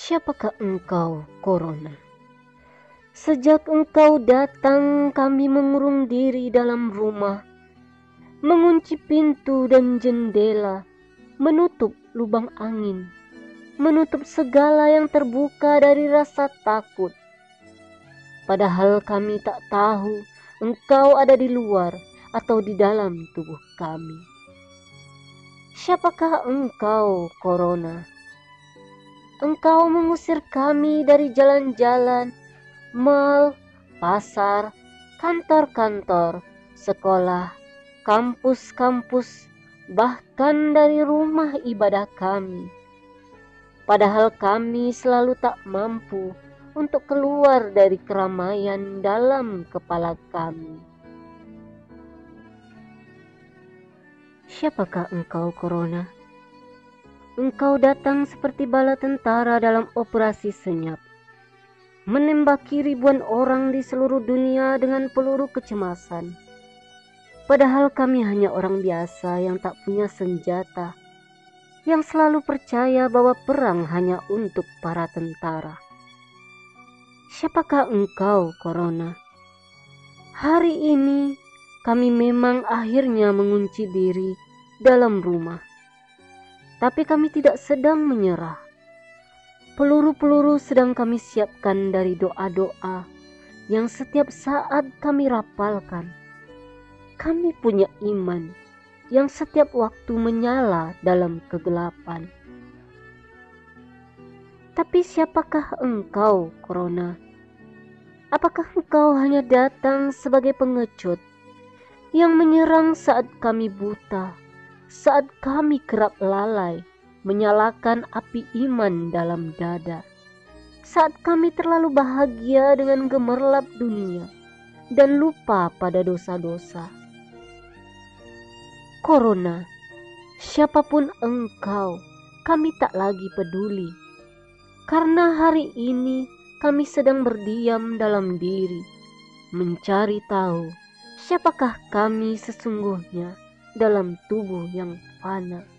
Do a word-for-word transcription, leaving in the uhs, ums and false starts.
Siapakah engkau, Corona? Sejak engkau datang, kami mengurung diri dalam rumah, mengunci pintu dan jendela, menutup lubang angin, menutup segala yang terbuka dari rasa takut. Padahal kami tak tahu engkau ada di luar atau di dalam tubuh kami. Siapakah engkau, Corona? Engkau mengusir kami dari jalan-jalan, mal, pasar, kantor-kantor, sekolah, kampus-kampus, bahkan dari rumah ibadah kami. Padahal kami selalu tak mampu untuk keluar dari keramaian dalam kepala kami. Siapakah engkau, Corona? Engkau datang seperti bala tentara dalam operasi senyap, menembaki ribuan orang di seluruh dunia dengan peluru kecemasan. Padahal kami hanya orang biasa yang tak punya senjata, yang selalu percaya bahwa perang hanya untuk para tentara. Siapakah engkau, Corona? Hari ini kami memang akhirnya mengunci diri dalam rumah. Tapi kami tidak sedang menyerah. Peluru-peluru sedang kami siapkan dari doa-doa yang setiap saat kami rapalkan. Kami punya iman yang setiap waktu menyala dalam kegelapan. Tapi siapakah engkau, Corona? Apakah engkau hanya datang sebagai pengecut yang menyerang saat kami buta, saat kami kerap lalai menyalakan api iman dalam dada, saat kami terlalu bahagia dengan gemerlap dunia dan lupa pada dosa-dosa? Corona, siapapun engkau, kami tak lagi peduli, karena hari ini kami sedang berdiam dalam diri, mencari tahu siapakah kami sesungguhnya dalam tubuh yang fana.